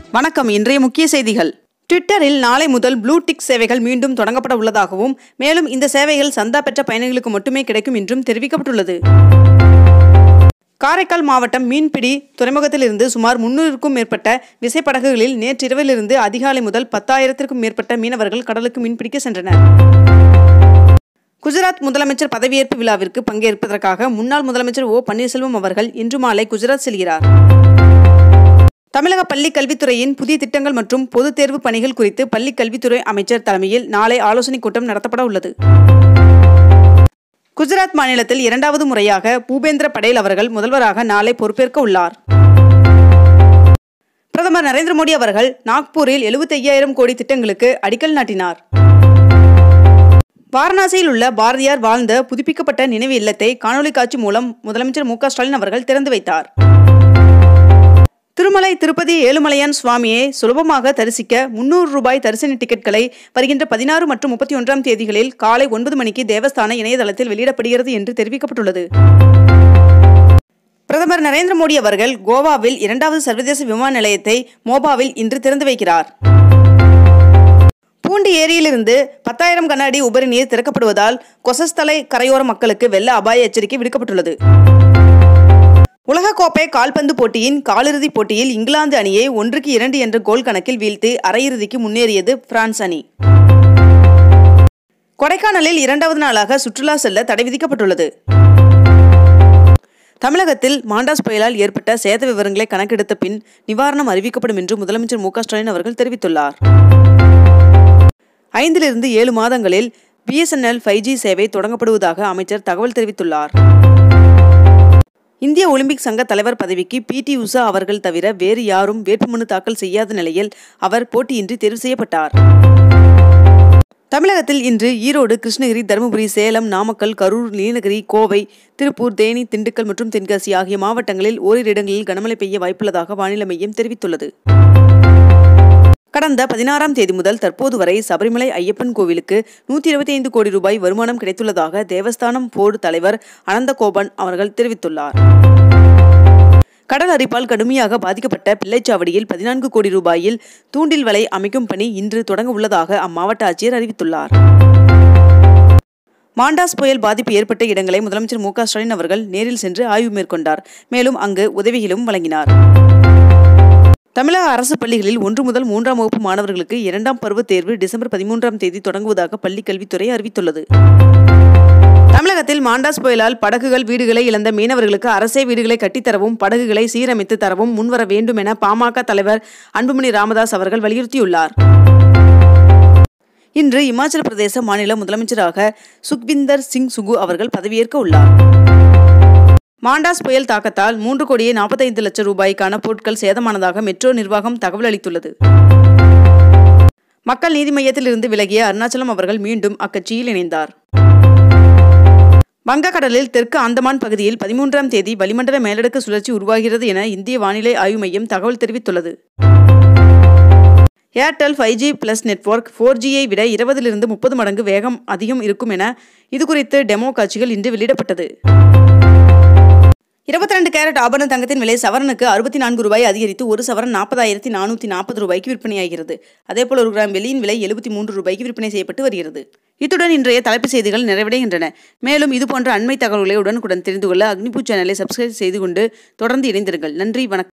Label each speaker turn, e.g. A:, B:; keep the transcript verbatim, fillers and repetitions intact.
A: வணக்கம். இன்றைய முக்கிய செய்திகள். ட்விட்டரில் நாளை முதல் ப்ளூ டிக் சேவைகள் மீண்டும் தொடங்கப்பட உள்ளதாகவும், மேலும் இந்த சேவைகள் சந்தா பெற்ற பயணிகளுக்கு மட்டுமே கிடைக்கும் என்றும் தெரிவிக்கப்பட்டுள்ளது. காரைக்கால் மாவட்டம் மீன்பிடி துறைமுகத்திலிருந்து சுமார் முன்னூறுக்கும் மேற்பட்ட விசைப்படகுகளில் நேற்றிரவிலிருந்து அதிகாலை முதல் பத்தாயிரத்திற்கும் மேற்பட்ட மீனவர்கள் கடலுக்கு மீன்பிடிக்க சென்றனர். குஜராத் முதலமைச்சர் பதவியேற்பு விழாவிற்கு பங்கேற்பதற்காக முன்னாள் முதலமைச்சர் ஓ பன்னீர்செல்வம் அவர்கள் இன்று மாலை குஜராத் செல்கிறார். தமிழக பள்ளி கல்வித்துறையின் புதிய திட்டங்கள் மற்றும் பொதுத் தேர்வு பணிகள் குறித்து பள்ளி கல்வித்துறை அமைச்சர் தலைமையில் நாளை ஆலோசனைக் கூட்டம் நடத்தப்பட உள்ளது. குஜராத் மாநிலத்தில் இரண்டாவது முறையாக பூபேந்திர படேல் அவர்கள் முதல்வராக நாளை பொறுப்பேற்க உள்ளார். பிரதமர் நரேந்திர மோடி அவர்கள் நாக்பூரில் எழுபத்தி ஐயாயிரம் கோடி திட்டங்களுக்கு அடிக்கல் நாட்டினார். வாரணாசியில் உள்ள பாரதியார் வாழ்ந்த புதுப்பிக்கப்பட்ட நினைவு இல்லத்தை காணொலி காட்சி மூலம் முதலமைச்சர் மு க ஸ்டாலின் அவர்கள் திறந்து வைத்தார். திருமலை திருப்பதி ஏழுமலையான் சுவாமியை சுலபமாக தரிசிக்க முன்னூறு ரூபாய் தரிசன டிக்கெட்களை வருகின்ற பதினாறு மற்றும் முப்பத்தி ஒன்றாம் தேதிகளில் காலை ஒன்பது மணிக்கு தேவஸ்தான இணையதளத்தில் வெளியிடப்படுகிறது என்று தெரிவிக்கப்பட்டுள்ளது. பிரதமர் நரேந்திர மோடி அவர்கள் கோவாவில் இரண்டாவது சர்வதேச விமான நிலையத்தை மோபாவில் இன்று திறந்து வைக்கிறார். பூண்டி ஏரியிலிருந்து பத்தாயிரம் கன அடி உபரி நீர் திறக்கப்படுவதால் கொசஸ்தலை கரையோர மக்களுக்கு வெள்ள அபாய எச்சரிக்கை விடுக்கப்பட்டுள்ளது. உலகக்கோப்பை கால்பந்து போட்டியின் காலிறுதிப் போட்டியில் இங்கிலாந்து அணியை ஒன்றுக்கு இரண்டு என்ற கோல் கணக்கில் வீழ்த்தி அரையிறுதிக்கு முன்னேறியது பிரான்ஸ் அணி. கொடைக்கானலில் இரண்டாவது நாளாக சுற்றுலா செல்ல தடை விதிக்கப்பட்டுள்ளது. தமிழகத்தில் மாண்டாஸ் புயலால் ஏற்பட்ட சேத விவரங்களை கணக்கெடுத்த பின் நிவாரணம் அறிவிக்கப்படும் என்று முதலமைச்சர் மு க ஸ்டாலின் அவர்கள் தெரிவித்துள்ளார். ஐந்திலிருந்து ஏழு மாதங்களில் B S N L five G சேவை தொடங்கப்படுவதாக அமைச்சர் தகவல் தெரிவித்துள்ளார். இந்திய ஒலிம்பிக் சங்க தலைவர் பதவிக்கு பி டி உஷா அவர்கள் தவிர வேறு யாரும் வேட்புமனு தாக்கல் செய்யாத நிலையில் அவர் போட்டியின்றி தேர்வு செய்யப்பட்டார். தமிழகத்தில் இன்று ஈரோடு, கிருஷ்ணகிரி, தருமபுரி, சேலம், நாமக்கல், கரூர், நீலகிரி, கோவை, திருப்பூர், தேனி, திண்டுக்கல் மற்றும் தென்காசி ஆகிய மாவட்டங்களில் ஓரிரு இடங்களில் கனமழை பெய்ய வாய்ப்புள்ளதாக வானிலை மையம் தெரிவித்துள்ளது. கடந்த பதினாறாம் தேதி முதல் தற்போது வரை சபரிமலை ஐயப்பன் கோவிலுக்கு நூற்றி இருபத்தி ஐந்து கோடி ரூபாய் வருமானம் கிடைத்துள்ளதாக தேவஸ்தானம் போர்டு தலைவர் அனந்தகோபன் அவர்கள் தெரிவித்துள்ளார். கடல் அரிப்பால் கடுமையாக பாதிக்கப்பட்ட பிள்ளைச்சாவடியில் பதினான்கு கோடி ரூபாயில் தூண்டில் வலை அமைக்கும் பணி இன்று தொடங்க உள்ளதாக அம்மாவட்ட ஆட்சியர் அறிவித்துள்ளார். மாண்டாஸ் புயல் பாதிப்பு ஏற்பட்ட இடங்களை முதலமைச்சர் மு க ஸ்டாலின் அவர்கள் நேரில் சென்று ஆய்வு மேற்கொண்டார். மேலும் அங்கு உதவிகளும் வழங்கினார். தமிழக அரசு பள்ளிகளில் ஒன்று முதல் மூன்றாம் வகுப்பு மாணவர்களுக்கு இரண்டாம் பருவ தேர்வு டிசம்பர் பதிமூன்றாம் தேதி தொடங்குவதாக பள்ளி கல்வித்துறை அறிவித்துள்ளது. தமிழகத்தில் மாண்டாஸ் புயலால் படகுகள் வீடுகளை இழந்த மீனவர்களுக்கு அரசே வீடுகளை கட்டித்தரவும் படகுகளை சீரமைத்து தரவும் முன்வர வேண்டும் என பாமக தலைவர் அன்புமணி ராமதாஸ் அவர்கள் வலியுறுத்தியுள்ளார். இன்று இமாச்சல பிரதேச மாநில முதலமைச்சராக சுக்விந்தர் சிங் சுகு அவர்கள் பதவியேற்க உள்ளார். மாண்டாஸ் புயல் தாக்கத்தால் மூன்று கோடியே நாற்பத்தி ஐந்து லட்சம் ரூபாய்க்கான பொருட்கள் சேதமானதாக மெட்ரோ நிர்வாகம் தகவல் அளித்துள்ளது. மக்கள் நீதி மையத்தில் இருந்து விலகிய அருணாச்சலம் அவர்கள் மீண்டும் அக்கட்சியில் இணைந்தார். வங்கக்கடலில் தெற்கு அந்தமான் பகுதியில் பதிமூன்றாம் தேதி வளிமண்டல மேலடுக்கு சுழற்சி உருவாகிறது என இந்திய வானிலை ஆய்வு மையம் தகவல் தெரிவித்துள்ளது. Airtel five G plus network four ஜியை விட இருபதிலிருந்து முப்பது மடங்கு வேகம் அதிகம் இருக்கும் என இதுகுறித்து டெமோ காட்சிகள் இன்று வெளியிடப்பட்டது. இருபத்தி ரெண்டு கேரட் ஆபரண தங்கத்தின் விலை சவரனுக்கு அறுபத்தி நான்கு ரூபாய் அதிகரித்து ஒரு சவரன் நாற்பதாயிரத்தி நானூற்றி நாற்பது ரூபாய்க்கு விற்பனையாகிறது. அதேபோல் ஒரு கிராம் வெள்ளியின் விலை எழுபத்தி மூன்று ரூபாய்க்கு விற்பனை செய்யப்பட்டு வருகிறது. இத்துடன் இன்றைய தலைப்புச் செய்திகள் நிறைவடைகின்றன. மேலும் இதுபோன்ற அண்மை தகவல்களை உடனுக்குடன் தெரிந்து கொள்ள அக்னிபூ சேனலை சப்ஸ்கிரைப் செய்து கொண்டு தொடர்ந்து இணைந்திருங்கள். நன்றி, வணக்கம்.